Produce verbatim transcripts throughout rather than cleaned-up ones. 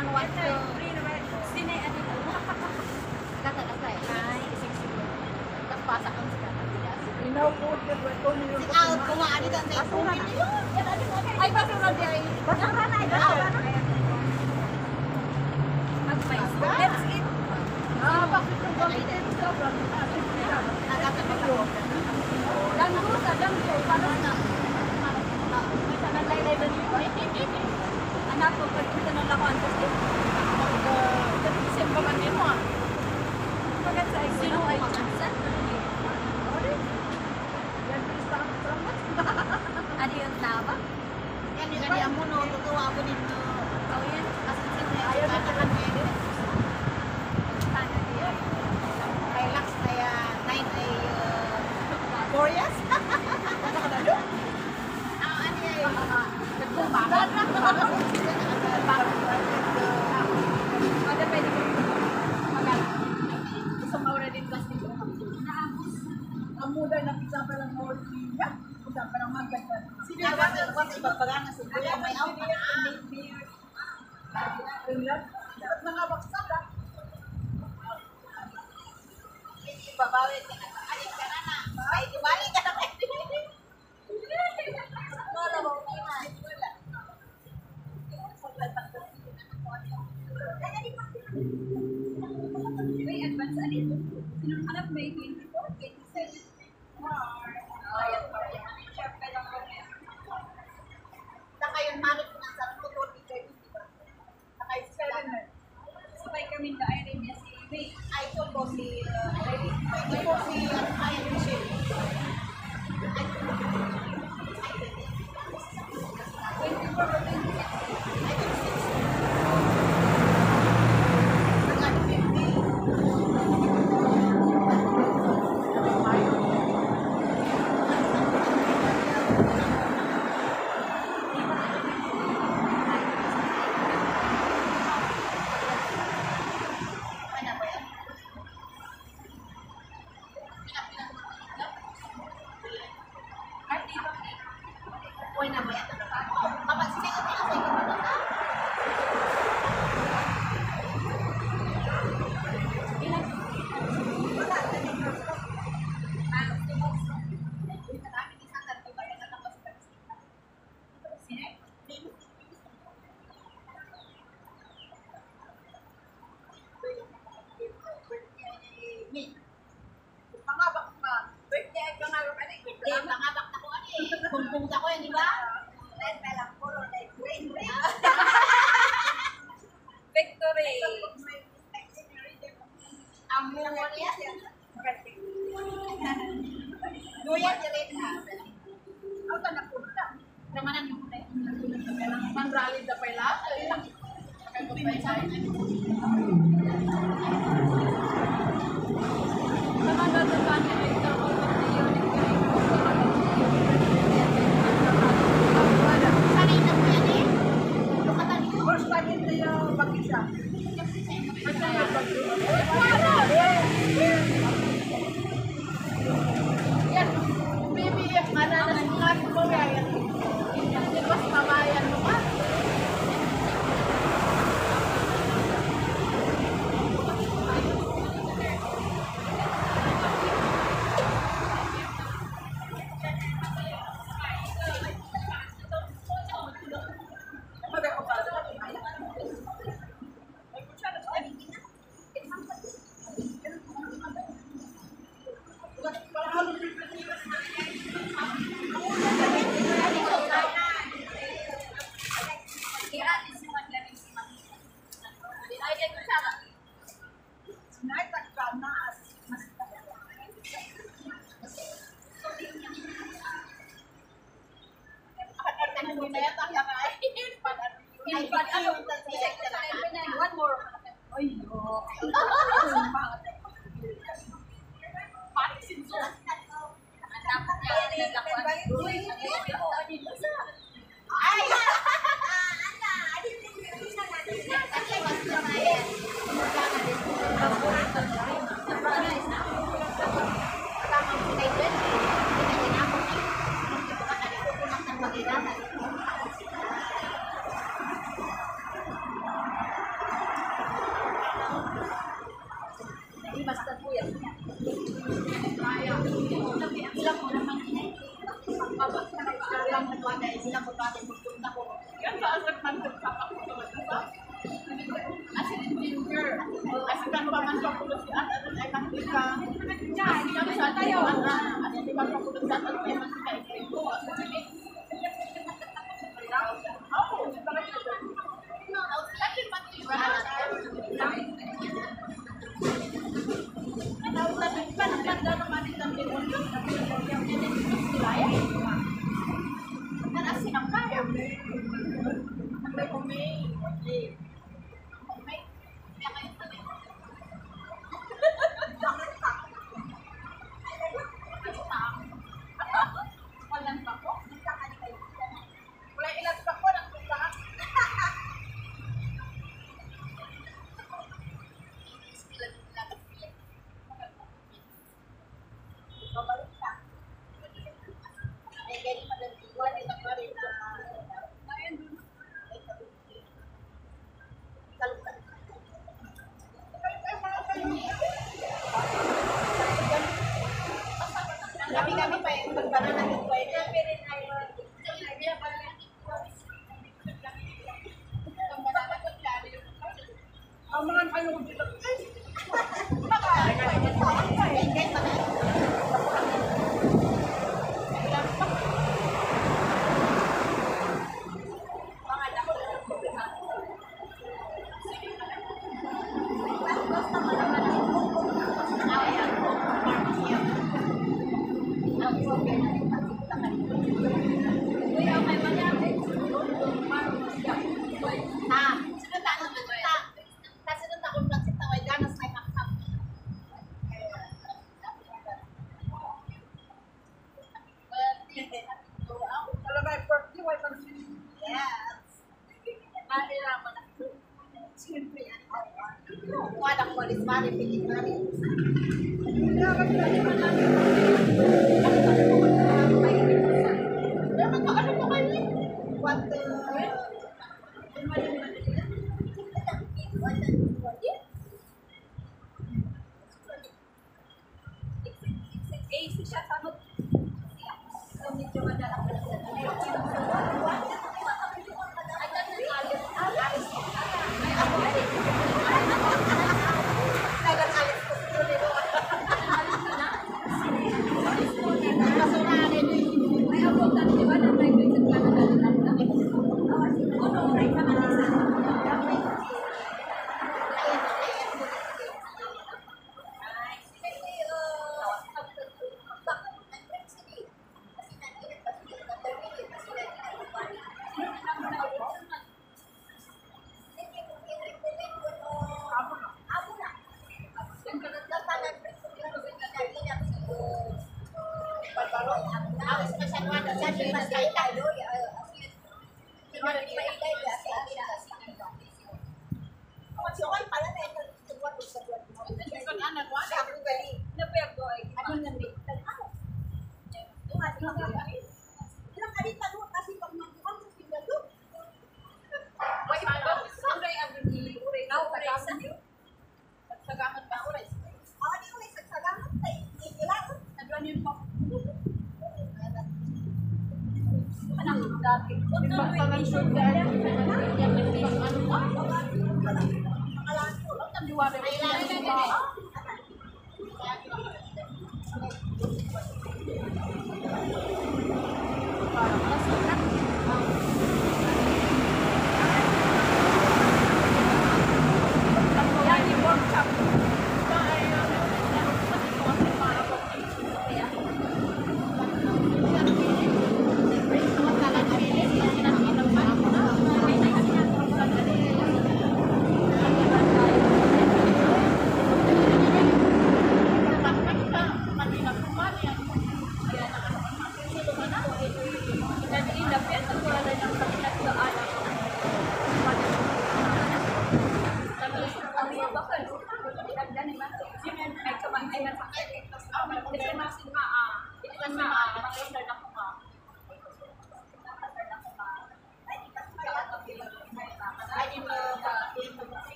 naman what to... Sinay, ano mo? Kata-kata eh. Ay, tapos pasak ang sila. Sit out, kumaan ito ang tayo. Ay, basura di ay. Basura na, basura na. Let's eat. Ah, bakit yung bakit ito sa brand? Langgo sa langgo, paano na? May sanang laylay na dito. Anak ko, pag kita ng lakuan kasi. Kasi ba man mo ah? Pagkat sa sino ay chansan? Ano yung taba? Yan yung kanya mo no, tutuwa ko dito. Oh yan, kasi sino ayaw na ka lang eh. Sana niya. Relax na yan. Nine ay four years? Ano ka na doon? Ang ano yan? Nagbubagan. Ada pwede ko magana. Gusto maura din plastic ko. Naabos. Ang muda na pizza pa lang maura niya. Pizza pa lang maganda. Sige, what's ibang pagana sa kuya? May out na. Nangabaksak ka. Hindi babawi ka na. Alin ka na na. Ay, diwali ka na. Wala ba? May advance alin. Sinong anak may twenty-four, twenty-seven? Ayan pa rin. Saka yung marit ko ng sarap ko, twenty-seven, di ba? Saka yung seven. Sabay kami na Irene niya si May. Ay, ito po si Irene. Ito po si Irene Michelle. Ay, twenty-four or twenty-six? Ay, twenty-six. One more. Ay, no. Kasi kan pamasok ko si Ate ay mantika. Kasi kami sa tayo. Ano di ba ko sa Ate ay mantika ito. Kami-kami pa yung magbanan ng ito ay ang mga ano dito. Walang polis mari, pilit mari. Ano po kayo? What the... Eh, siya samot. Medyo madalang ka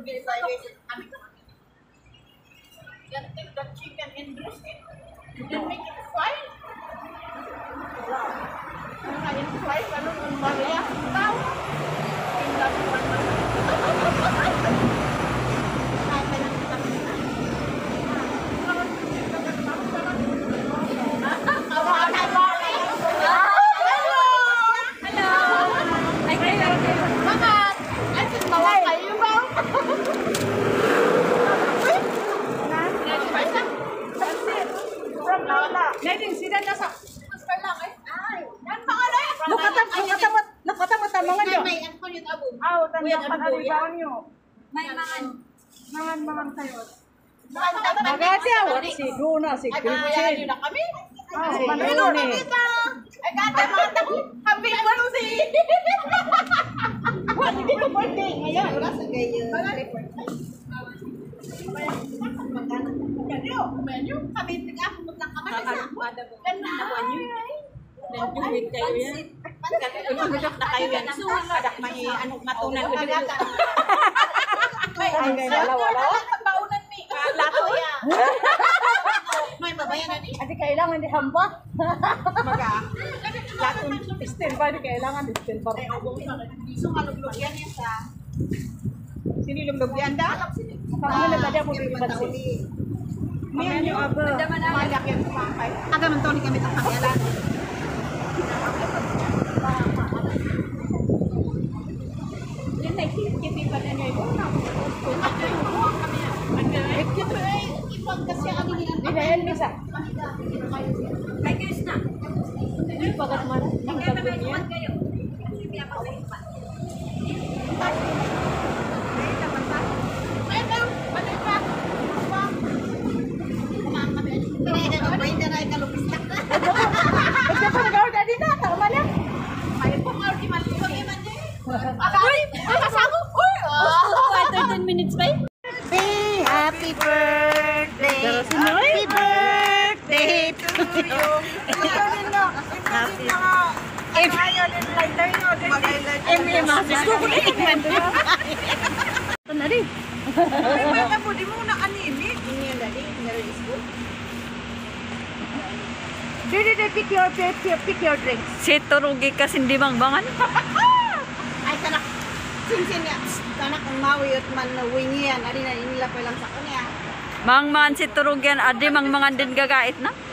bili tayo kami kami. Just take the chicken and dress it. Then make it fry. Ang kain fry, ano ang bariya? Tao. Tingnan mo naman. Mangan-mangan kayo. Magati awat si Guna si Gretchen. Na kami. Ah, manalo ni. Ay kata mga tako. Happy birthday. Hindi ko birthday ngayon. Wala sa gayo. Menu, menu. Kami tingnan mo lang kami sa. Ganda naman yun. Nagduwid kayo yan. Pagkakulog na kayo yan. Kadak may anong matunan ko dito. Ay, ay, wala-wala. Baunan mi. Lato ya. May babayan ni. Adi kailangan di hamba. Maga. Lato still ba di kailangan still pa. So maluglog yan yan sa. Sino lumlog yan da? Kami na tadi mo bibansi. Miyan yung abo. Malak yan sa pangkay. Aga man to ni kami sa pagyalan. Yan na kiti pa na niya ito. Ipag kasi ang inilang Di na yan bisa. Kay Chris na. Di pagat man. Ang gagawin niya. Ito pa nagawa dadi na. Tama na. Uy! Kasama! Uy! thirteen minutes pa eh. Happy birthday! Happy birthday to you! Happy Gusto ko na itikman to. Ito na rin. Ay, mo, di mo na kanini. Hindi yan dali. Meron is good. Didi, didi, pick your, pick your, pick your drinks. Si Turugi kasi hindi mangbangan. Ay, kanak. Sinsin niya. Kanak ang mawi at man na wingi yan. Ari na inila pa lang sa kanya. Mangmangan si Turugi yan, adi mangmangan din gagait na.